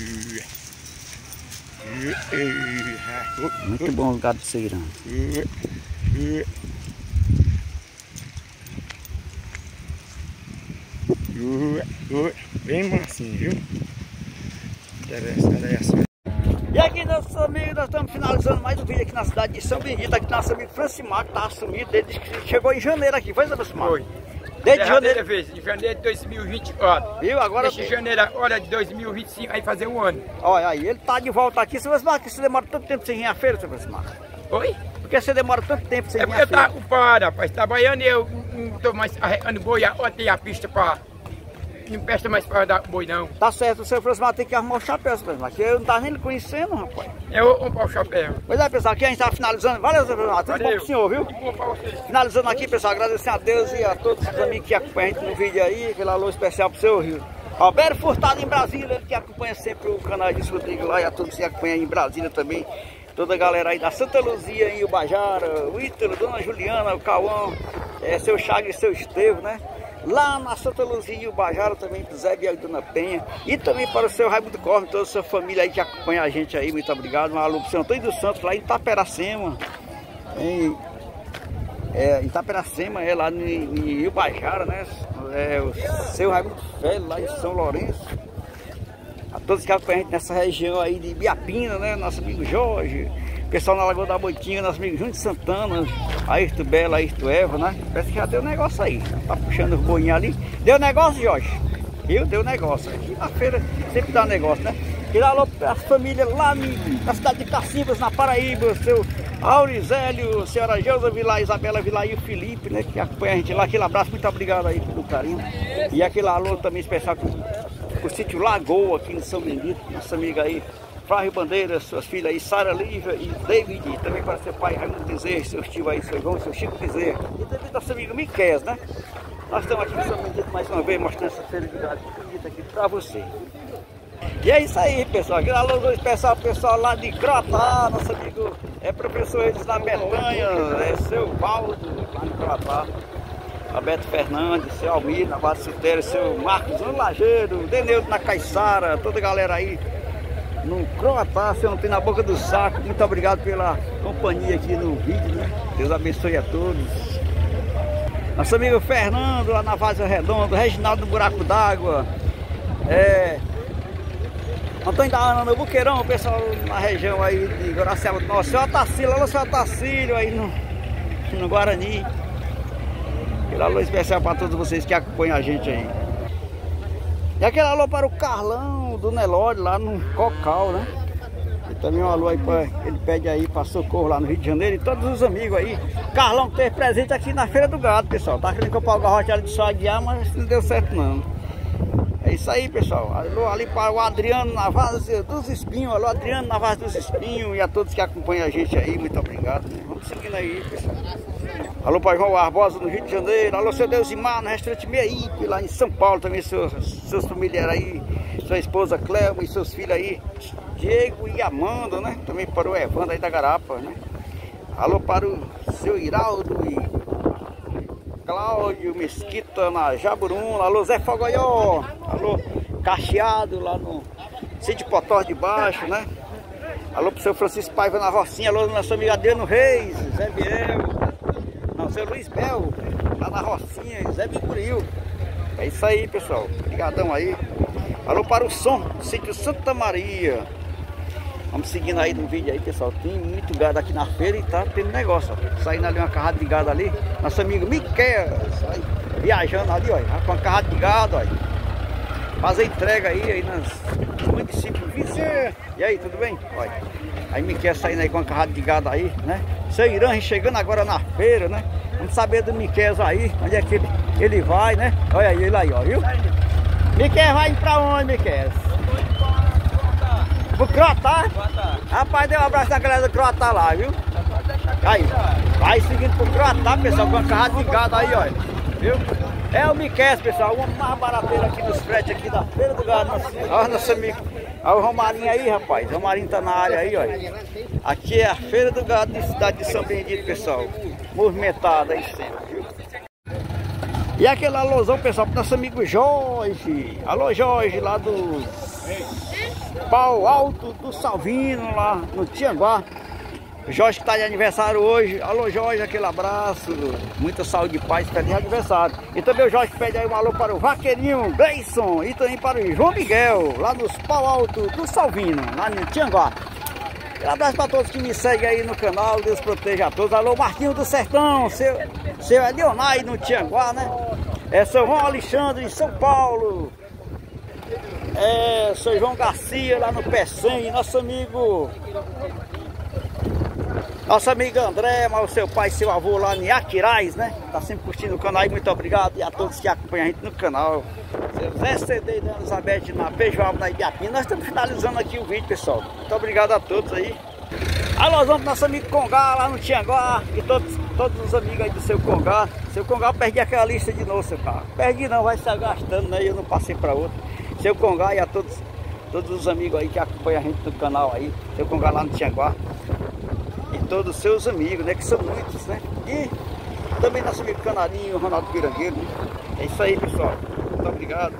Muito bom os gados do Ceirã. Bem mansinho, viu? Interessante essa. E aqui, nossos amigos, nós estamos finalizando mais um vídeo aqui na cidade de São Benedito. Aqui nosso amigo Francimar, que estava sumido, ele disse que chegou em janeiro aqui, foi, Francimar? Foi. Desde janeiro. De janeiro de 2024. Viu? Agora. Esse janeiro agora de 2025, aí fazer um ano. Olha aí, ele tá de volta aqui. Seu Francimar, que você demora tanto tempo sem vir à feira, seu Francimar? Oi? Por que você demora tanto tempo sem vir à porque eu feira? tava ocupado, rapaz, trabalhando e eu não tô mais arrecando boi, ontem a pista pra... Não presta mais para dar boi não. Tá certo, o seu Francimar tem que arrumar o chapéu, seu Francimar, que eu não tava nem lhe conhecendo, rapaz. Eu vou comprar o chapéu. Pois é, pessoal, aqui a gente tá finalizando. Valeu, seu Francimar, tudo bom pro senhor, viu? Tudo bom pra você. Finalizando aqui, pessoal, agradecendo a Deus e a todos os amigos que acompanham a gente no vídeo aí. Aquele alô especial pro seu Rio. Alberto Furtado em Brasília, ele que acompanha sempre o canal de Rodrigo lá, e a todos que acompanham em Brasília também. Toda a galera aí da Santa Luzia, em Ubajara, o Ítalo, Dona Juliana, o Cauã, seu Chagas e seu Estevo, né? Lá na Santa Luzia e Ubajara também, pro Zé Biel e Dona Penha. E também para o seu Raimundo Corme, toda a sua família aí que acompanha a gente aí, muito obrigado. Um alô pro seu Antônio dos Santos, lá em Itaperacema. Em Itaperacema, lá em Ubajara, né? O seu Raimundo Velho, lá em São Lourenço. A todos que acompanham a gente nessa região aí de Biapina, né? Nosso amigo Jorge. Pessoal na Lagoa da Boitinha, nosso amigo Júnior de Santana, Ayrton Bela, Ayrton Eva, né? Parece que já deu negócio aí. Tá puxando os boinhos ali. Deu negócio, Jorge? Viu? Deu negócio. Aqui na feira sempre dá negócio, né? E lá as famílias lá na cidade de Cacibas, na Paraíba, o seu Aurizélio, a senhora Geusa Vilar, Isabela Vilar e o Felipe, né? Que acompanha a gente lá. Aquele abraço, muito obrigado aí pelo carinho. E aquele alô também especial com o sítio Lagoa, aqui em São Benedito, nossa amiga aí. Flávio Bandeira, suas filhas aí, Sara Lívia e David, e também para seu pai Raimundo Bezerra, seu tio aí, seu João, seu Chico Bezerra. E também nosso amigo Miquel, né? Nós estamos aqui em São Benedito mais uma vez, mostrando essa feira de gado bonita aqui para você. E é isso aí, pessoal. Aquele alô especial pessoal lá de Croatá, nosso amigo professor Edes da Betanha, seu Valdo, lá de Croatá. Alberto Fernandes, seu Almir, na Base Sutério, seu Marcos no Lajeiro, Deneudo na Caiçara, toda a galera aí. No Croatá, você não tem na boca do saco. Muito obrigado pela companhia aqui no vídeo, né? Deus abençoe a todos. Nosso amigo Fernando lá na Várzea Redonda, Reginaldo do Buraco d'Água, Antônio da Ana no Buqueirão, o pessoal na região aí de Guaraciaba do Norte, seu Otacílio, alô seu Otacílio aí no Guarani. Aquele alô especial para todos vocês que acompanham a gente aí. E aquele alô para o Carlão do Nelore, lá no Cocal, né? E também um alô aí para ele pede aí para socorro lá no Rio de Janeiro e todos os amigos aí. Carlão teve presente aqui na Feira do Gado, pessoal. Tá querendo comprar o garrote de Saguiar, mas não deu certo não. É isso aí, pessoal. Alô ali para o Adriano na Várzea dos Espinhos. Alô, Adriano na Várzea dos Espinhos. E a todos que acompanham a gente aí, muito obrigado, né? Vamos seguindo aí, pessoal. Alô para João Barbosa no Rio de Janeiro. Alô, seu Deusimar no restaurante Meipe, lá em São Paulo. Também seus familiares aí, sua esposa Cleo e seus filhos aí, Diego e Amanda, né? Também para o Evandro aí da Garapa, né? Alô para o seu Iraldo e Cláudio Mesquita na Jaburuna. Alô, Zé Fogoió. Alô, Cacheado lá no Sítio Potós de Baixo, né? Alô pro seu Francisco Paiva na Rocinha. Alô, nosso amigo Adriano Reis, Zé Biel. Não, seu Luiz Bel, lá na Rocinha, Zé Bicuril. É isso aí, pessoal. Obrigadão aí. Alô para o som do sítio Santa Maria. Vamos seguindo aí no vídeo aí, pessoal. Tem muito gado aqui na feira e tá tendo negócio, ó. Saindo ali uma carrada de gado ali. Nosso amigo Miquel viajando ali, ó. Com uma carrada de gado, ó. Fazer entrega aí nos municípios vizinhos. E aí, tudo bem? Olha. Aí Miquel saindo aí com uma carrada de gado aí, né? Seu Irã chegando agora na feira, né? Vamos saber do Miquel aí, onde é que ele vai, né? Olha aí, ele aí, ó, viu? Miquel vai pra onde, Miquel? Pro Croatá? Rapaz, deu um abraço na galera do Croatá lá, viu? Aí, vai seguindo pro Croatá, pessoal, com uma carrada de gado aí, ó. Viu? É o Miquel, pessoal, uma mais barateira aqui dos fretes aqui da Feira do Gado. Olha nosso amigo. Olha o Romarinho aí, rapaz. O Romarinho tá na área aí, ó. Aqui é a Feira do Gado da cidade de São Benedito, pessoal. Movimentada aí sempre, viu? E aquele alôzão, pessoal, pro nosso amigo Jorge. Alô, Jorge, lá do Pau Alto do Salvino, lá no Tianguá. Jorge que tá de aniversário hoje. Alô, Jorge, aquele abraço. Muita saúde e paz, feliz aniversário. E também o Jorge pede aí um alô para o Vaqueirinho Gleison e também para o João Miguel, lá nos Pau Alto do Salvino, lá no Tianguá. Um abraço para todos que me seguem aí no canal. Deus proteja a todos. Alô, Marquinho do Sertão, seu Leonai no Tianguá, né? É São João Alexandre em São Paulo. É São João Garcia lá no Pecém. Nosso amigo André, mas o seu pai e seu avô lá em Aquiraz, né? Tá sempre curtindo o canal aí, muito obrigado. E a todos que acompanham a gente no canal. Seu Zé CD da Elizabeth na Beijoalva, na Ibiapina. Nós estamos finalizando aqui o vídeo, pessoal. Muito obrigado a todos aí. Alô, vamos pro nosso amigo Congá lá no Tianguá. E todos os amigos aí do seu Congá. Seu Congá, perdi aquela lista de novo, seu carro. Perdi não, vai estar gastando, né? Eu não passei para outro. Seu Congá e a todos os amigos aí que acompanham a gente no canal aí. Seu Congá lá no Tianguá. E todos os seus amigos, né? Que são muitos, né? E também nosso amigo Canarinho, Ronaldo Pirangueiro, né? É isso aí, pessoal. Muito obrigado.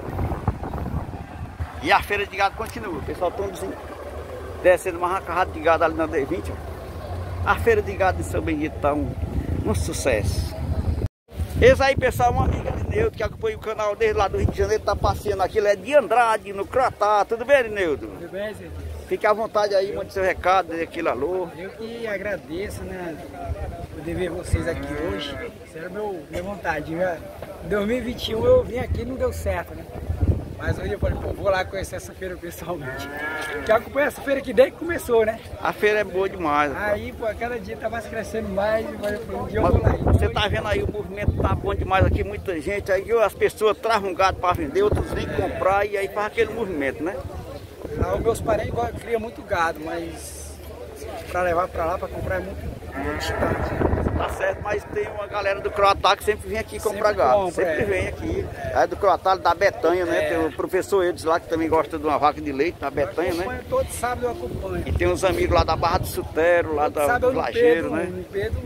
E a feira de gado continua. Pessoal, estamos descendo mais uma carrada de gado ali na D20. Ó. A feira de gado de São Benedito tá um sucesso. Esse aí, pessoal, uma amiga de Nildo que acompanha o canal desde lá do Rio de Janeiro, tá passeando aqui. Ele é de Andrade, no Croatá. Tudo bem, Nildo? Tudo bem, Zé? Fique à vontade aí, mande seu recado, dê aquele alô. Eu que agradeço, né, poder ver vocês aqui hoje. Isso era minha vontade. Em 2021 eu vim aqui e não deu certo, né? Mas hoje eu falei, pô, vou lá conhecer essa feira pessoalmente. Que eu acompanho essa feira aqui desde que começou, né? A feira é boa demais. Aí, pô, cada dia tá mais crescendo mais, mas eu falei, um dia eu vou lá. Você tá vendo aí, o movimento tá bom demais aqui, muita gente. Aí as pessoas trazem um gado para vender, outros vêm comprar e aí faz aquele movimento, né? Lá, os meus parentes criam muito gado, mas para levar para lá, para comprar é muito distante. Tá certo, mas tem uma galera do Croatá que sempre vem aqui comprar gado. Sempre vem aqui. É do Croatá, da Betanha, né? Tem o professor Eudes lá que também gosta de uma vaca de leite, da Betanha, né? Todo sábado eu acompanho. E tem uns amigos lá da Barra do Sutero, lá do Lajeiro, né? Pedro,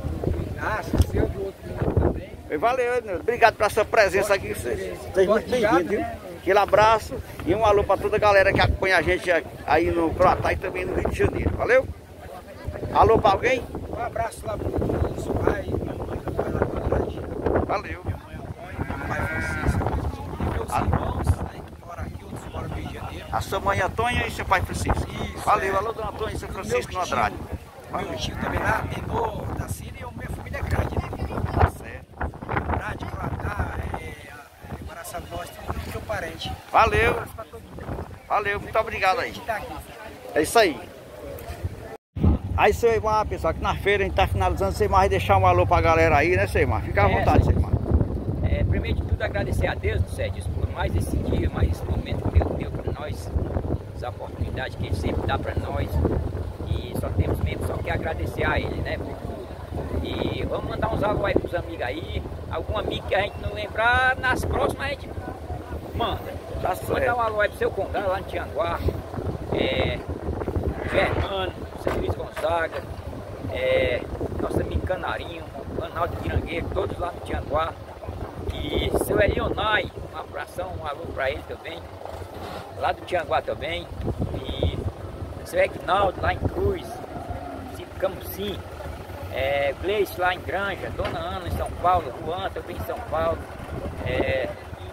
seu do outro também. Valeu, Nildo. Obrigado pela sua presença aqui. Seja muito bem-vindo, viu? Aquele abraço e um alô para toda a galera que acompanha a gente aí no Croatá e também no Rio de Janeiro. Valeu? Alô para alguém? Um abraço lá para o pai, minha mãe, meu pai lá para trás. Valeu. Minha mãe Antônio, meu pai Francisco. E meus irmãos, né, que moram aqui, outros moram no Rio de Janeiro. A sua mãe Antônia e seu pai Francisco. Isso, valeu, alô, dona Antônia e seu Francisco no Andrade. Meu tio também lá, Tenor, Tacília e a minha família é grande, né? Tá certo. Andrade, Croatá, Guaraçaba Norte, tudo meu parente. Valeu. Valeu, muito obrigado aí. É isso aí. Aí, seu Eimar, pessoal, aqui na feira a gente tá finalizando. Seu Eimar vai deixar um alô pra galera aí, né, seu Eimar? Fica à vontade, seu Eimar. Primeiro de tudo, agradecer a Deus, Sérgio, por mais esse dia, mais esse momento que Deus deu pra nós, as oportunidades que Ele sempre dá pra nós. E só temos mesmo só que agradecer a Ele, né, por tudo. E vamos mandar uns alô aí pros amigos aí. Algum amigo que a gente não lembrar, nas próximas a gente manda. Tá certo. Mandar um alô aí pro seu Congá, lá no Tianguá. Germano, São Luís Gonzaga, nosso amigo Canarinho, Ronaldo Pirangueiro, todos lá no Tianguá. E seu Elionai, um abração, um alô pra ele também. Lá do Tianguá também. E seu Egnaldo lá em Cruz, Camusim. Gleice lá em Granja, Dona Ana em São Paulo, Juan também em São Paulo.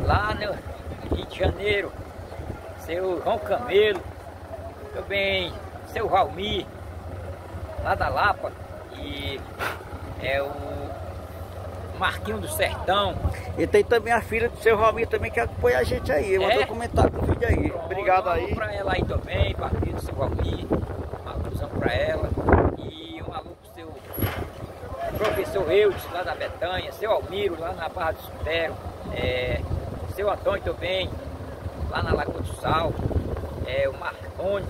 lá no Rio de Janeiro, seu João Camelo, também seu Valmir, lá da Lapa, e é o Marquinho do Sertão. E tem também a filha do seu Valmir também que acompanha a gente aí. Mandou comentário pro vídeo aí. Obrigado aí. Pra ela aí também, pra filha do seu Valmir, uma alusão pra ela. E um alô pro seu professor Eudes, lá da Betanha, seu Almiro, lá na Barra do Supero, seu Antônio também, lá na Lagoa do Sal, o Marconi,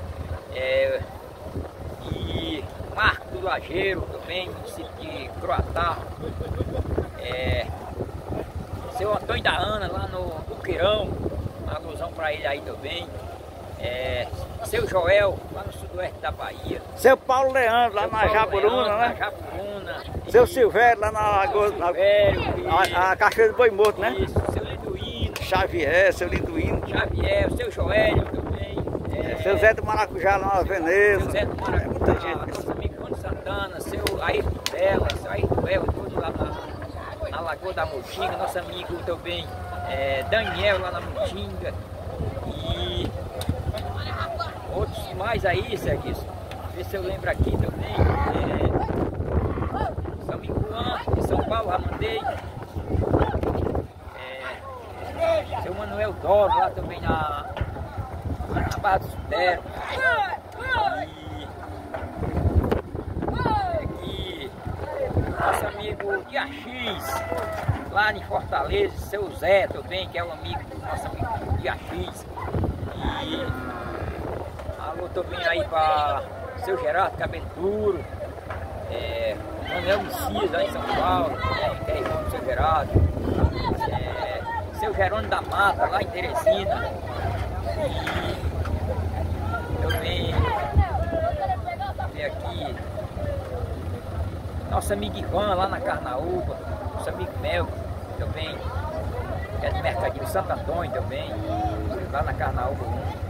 e Marco do Lajeiro também, município de Croatá, seu Antônio da Ana, lá no Buqueirão, uma alusão para ele aí também, seu Joel, lá no sudoeste da Bahia. Seu Paulo Leandro, lá na Jaburuna, né? Na Jaburuna. Seu Silvério, lá na Lagoa, a Cachoeira do Boi Morto, né? Isso, seu Liduíno. Xavier, seu Liduíno. Xavier, o seu Joélio também. Seu Zé do Maracujá, lá na Veneza. Seu Zé do Maracujá, nosso amigo Rony Santana, seu Ayrton Bela, tudo lá na Lagoa da Motinga, nosso amigo também Daniel, lá na Motinga. E outros mais aí, Serguinho. Vê se eu lembro aqui também. São Miguel, de São Paulo, já mandei. Seu Manuel Doro, lá também na Barra do Supero. E nosso amigo Diax, lá em Fortaleza, seu Zé também, que é um amigo do nosso amigo Diax. E alô também aí para seu Gerardo Cabelo Duro, Manuel Messias lá em São Paulo, que é irmão do seu Gerardo, seu Jerônimo da Mata lá em Teresina, e também aqui nosso amigo Ivan lá na Carnaúba, nosso amigo Mel também, que é do Mercadinho Santo Antônio também, lá na Carnaúba.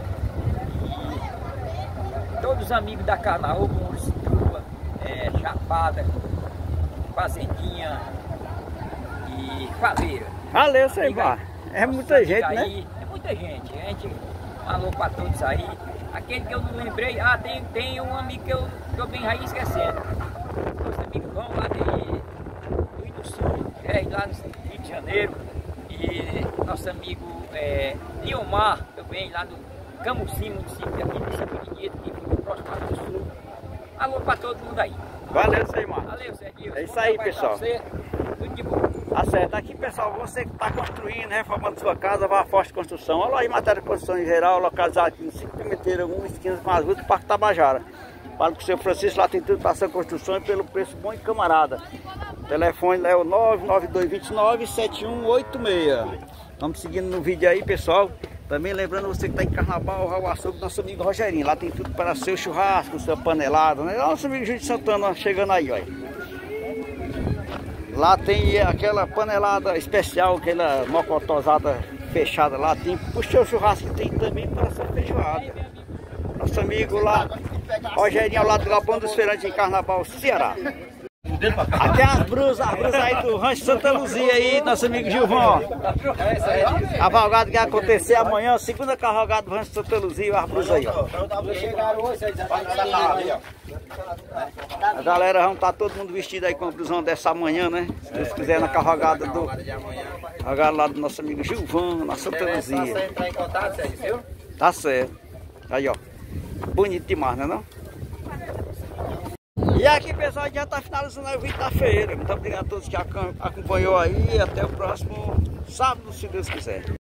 E todos os amigos da Carnaúba, Muricituba, Chapada, Fazendinha e Faveira. Valeu, sei lá. É muita gente, aí, né? É muita gente. A gente falou para todos aí. Aquele que eu não lembrei, tem um amigo que eu tô bem aí esquecendo. Nosso amigo João lá do Rio do Sul, lá no Rio de Janeiro. E nosso amigo Niomar, também lá do Camusim, município aqui de São Benedito, que fica próximo ao do Sul. Alô para todo mundo aí. Valeu, Seimar. Valeu, Serguinho. É isso aí, pessoal. Tudo de bom. Tá certo. Aqui, pessoal, você que está construindo, reformando sua casa, vá à Forte Construção. Olha aí, matéria de construção em geral, localizado aqui no 5 Pimenteira, 1 esquina com as ruas do Parque Tabajara. Fala com o seu Francisco, lá tem tudo para essa construção e pelo preço bom e camarada. O telefone é o 99229-7186. Vamos seguindo no vídeo aí, pessoal. Também lembrando você que está em Carnaval, Raul Açougue, nosso amigo Rogerinho. Lá tem tudo para seu churrasco, sua panelada, né? Nosso amigo Júlio Santana chegando aí, olha. Lá tem aquela panelada especial, aquela mocotosada fechada lá. Tem pro seu churrasco, tem também para essa feijoada. Nosso amigo lá, Rogerinho, ao lado do Galpão dos Feirantes em Carnaval, Ceará. Até as brusas aí do Rancho Santa Luzia aí, nosso amigo Gilvão. Cavalgado que vai acontecer amanhã, segunda cavalgada do Rancho Santa Luzia, as brusas aí, ó. A galera vão estar todo mundo vestido aí com a blusão dessa manhã, né? Se Deus quiser, na cavalgada lá do nosso amigo Gilvão, na Santa Luzia. Tá certo. Aí, ó. Bonito demais, né, não? E aqui, pessoal, a gente já está finalizando o vídeo da feira. Muito obrigado a todos que acompanhou aí. Até o próximo sábado, se Deus quiser.